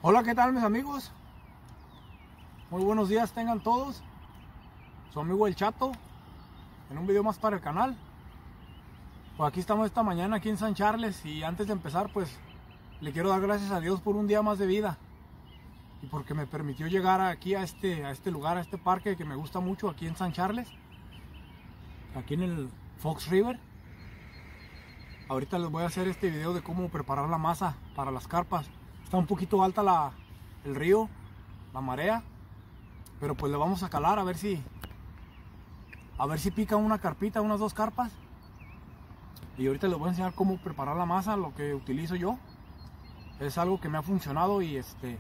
Hola, ¿qué tal mis amigos? Muy buenos días tengan todos. Su amigo El Chato en un video más para el canal. Pues aquí estamos esta mañana aquí en San Charles, y antes de empezar pues le quiero dar gracias a Dios por un día más de vida y porque me permitió llegar aquí a este lugar, a este parque que me gusta mucho aquí en San Charles, aquí en el Fox River. Ahorita les voy a hacer este video de cómo preparar la masa para las carpas. Está un poquito alta el río, la marea, pero pues le vamos a calar a ver si pica una carpita, unas 2 carpas. Y ahorita les voy a enseñar cómo preparar la masa, lo que utilizo yo. Es algo que me ha funcionado y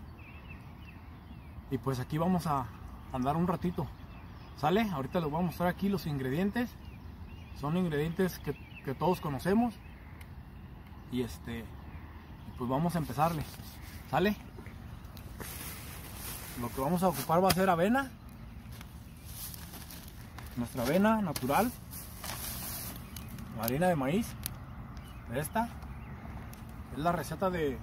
pues aquí vamos a andar un ratito. ¿Sale? Ahorita les voy a mostrar aquí los ingredientes. Son ingredientes que todos conocemos. Y pues vamos a empezarle. ¿Sale? Lo que vamos a ocupar va a ser avena. Nuestra avena natural. Harina de maíz. Esta es la receta de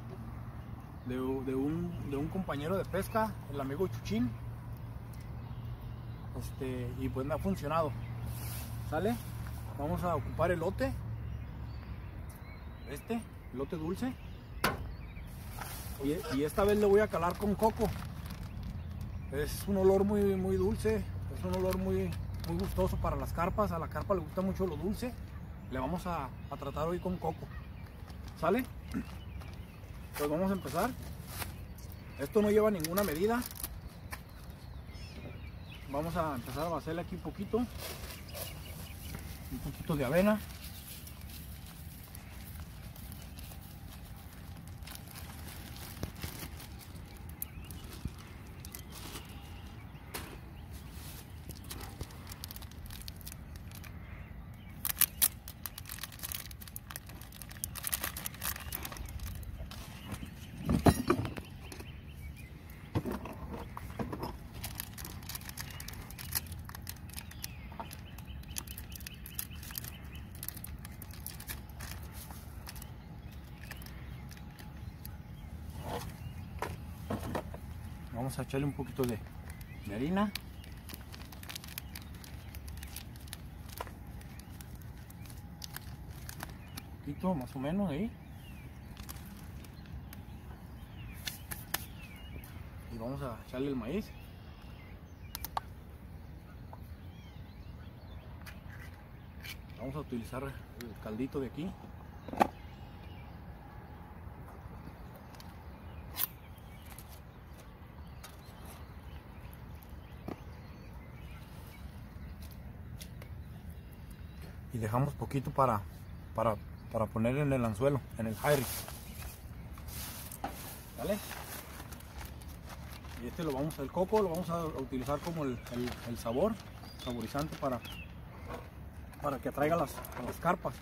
un compañero de pesca, el amigo Chuchín. Y pues me ha funcionado. ¿Sale? Vamos a ocupar elote. Elote dulce. Y esta vez le voy a calar con coco. Es un olor muy dulce. Es un olor muy gustoso para las carpas. A la carpa le gusta mucho lo dulce. Le vamos a tratar hoy con coco. ¿Sale? Pues vamos a empezar. Esto no lleva ninguna medida. Vamos a empezar a hacerle aquí un poquito de avena. Vamos a echarle un poquito de harina. Un poquito más o menos ahí. Y vamos a echarle el maíz. Vamos a utilizar el caldito de aquí. Y dejamos poquito para poner en el anzuelo, en el high rig. ¿Vale? Y el coco lo vamos a utilizar como el saborizante para que atraiga a las carpas.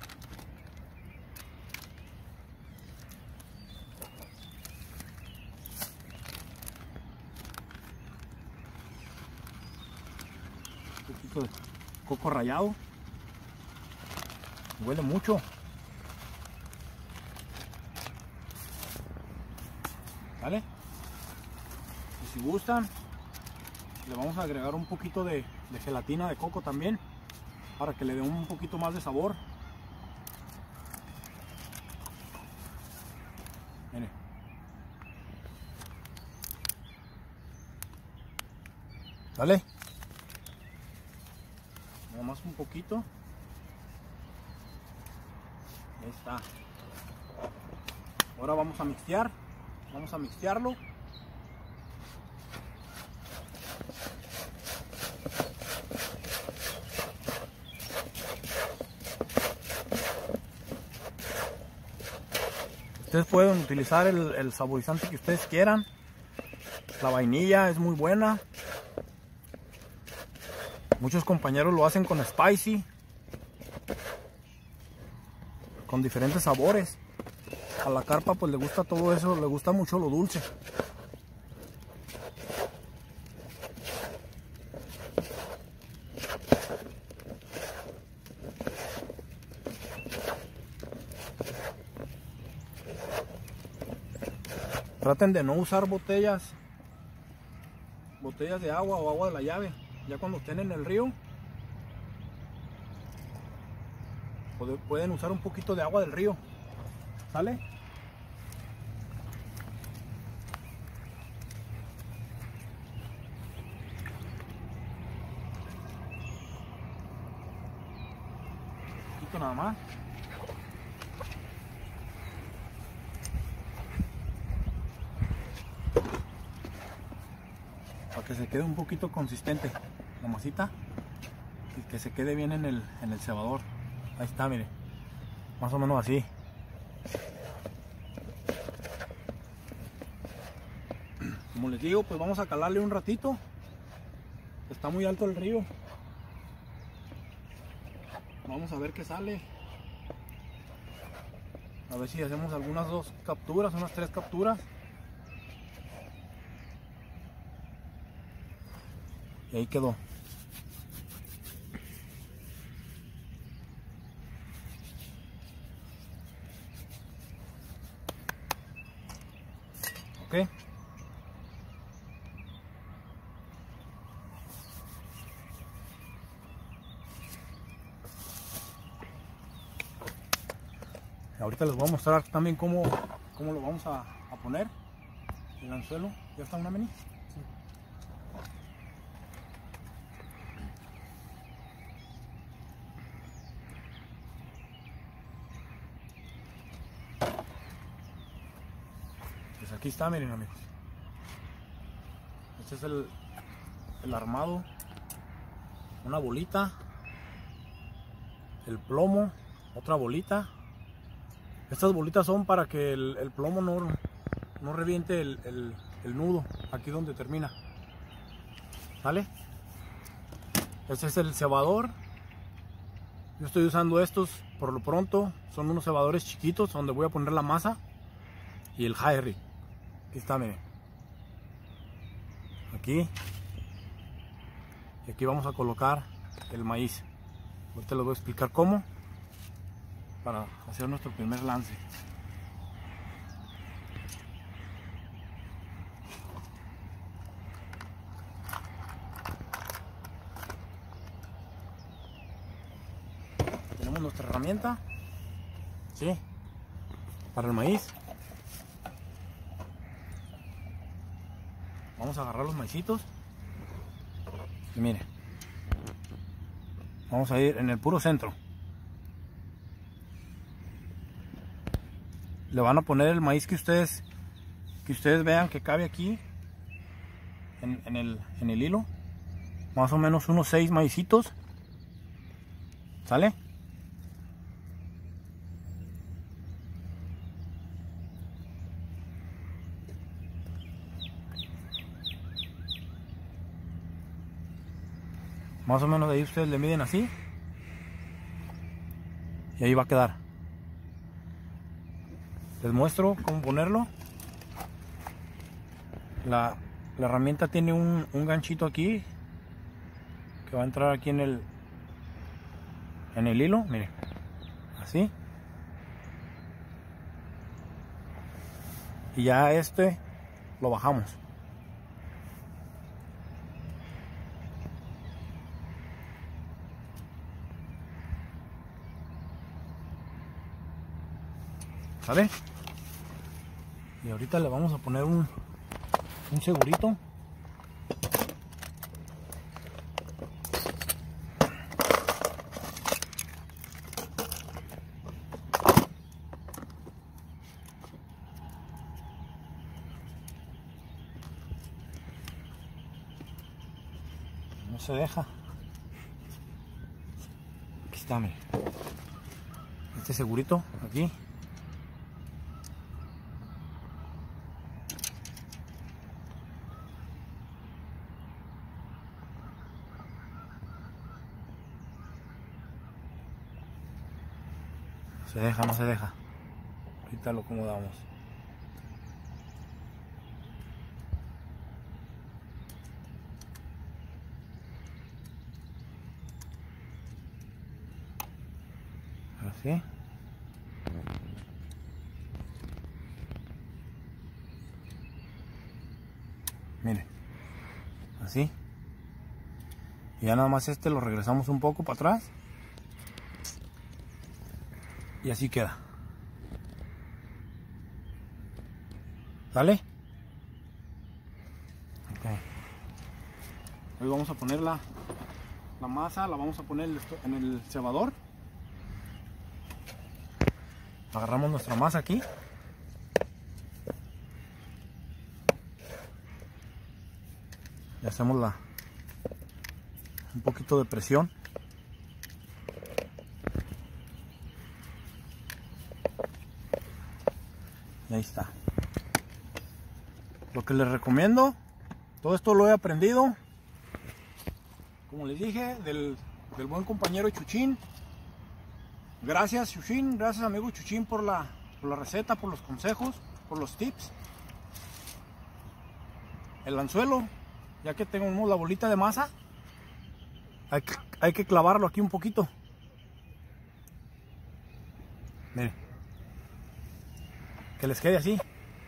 Un poquito de coco rallado. Huele mucho. ¿Vale? Y si gustan, le vamos a agregar un poquito de gelatina de coco también, para que le dé un poquito más de sabor. Mire. ¿Vale? Nada más un poquito. Ahí está. Ahora vamos a mixtear. Vamos a mixtearlo. Ustedes pueden utilizar el saborizante que ustedes quieran. La vainilla es muy buena. Muchos compañeros lo hacen con spicy, con diferentes sabores. A la carpa pues le gusta todo eso, le gusta mucho lo dulce. Traten de no usar botellas de agua o agua de la llave. Ya cuando estén en el río, pueden usar un poquito de agua del río. ¿Sale? Un poquito nada más. Para que se quede un poquito consistente la masita y que se quede bien en el cebador. Ahí está, mire, más o menos así. Como les digo, pues vamos a calarle un ratito. Está muy alto el río. Vamos a ver qué sale. A ver si hacemos algunas 2 capturas, unas 3 capturas. Y ahí quedó. Ok. Ahorita les voy a mostrar también cómo lo vamos a poner el anzuelo. ¿Ya está una mini? Sí. Pues aquí está, miren amigos. Este es el armado. Una bolita. El plomo. Otra bolita. Estas bolitas son para que el plomo no reviente el nudo, aquí donde termina. ¿Vale? Este es el cebador. Yo estoy usando estos por lo pronto. Son unos cebadores chiquitos donde voy a poner la masa y el Harry. Aquí está, miren. Aquí. Y aquí vamos a colocar el maíz. Ahorita les voy a explicar cómo, para hacer nuestro primer lance. Tenemos nuestra herramienta, ¿sí? Para el maíz. Vamos a agarrar los maicitos y miren, vamos a ir en el puro centro. Le van a poner el maíz que ustedes vean que cabe aquí en el hilo. Más o menos unos 6 maicitos. ¿Sale? Más o menos de ahí ustedes le miden así. Y ahí va a quedar. Les muestro cómo ponerlo. La herramienta tiene un ganchito aquí que va a entrar aquí en el hilo, miren, así. Y ya lo bajamos. ¿Sale? Y ahorita le vamos a poner un segurito. No se deja. Aquí está, mire. Este segurito aquí. Se deja, no se deja. Ahorita lo acomodamos. Así. Miren, así. Y ya nada más lo regresamos un poco para atrás. Y así queda. ¿Sale? Ok. Hoy vamos a poner la masa, la vamos a poner en el cebador. Agarramos nuestra masa aquí. Y hacemos un poquito de presión. Y ahí está. Lo que les recomiendo, todo esto lo he aprendido, como les dije, del buen compañero Chuchín. Gracias Chuchín, gracias amigo Chuchín por la receta, por los consejos, por los tips. El anzuelo, ya que tenemos la bolita de masa, hay que clavarlo aquí un poquito. Miren, que les quede así,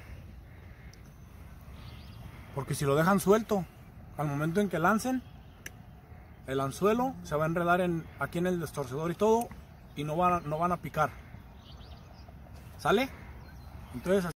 porque si lo dejan suelto, al momento en que lancen, el anzuelo se va a enredar aquí en el destorcedor y todo, y no van a picar. ¿Sale? Entonces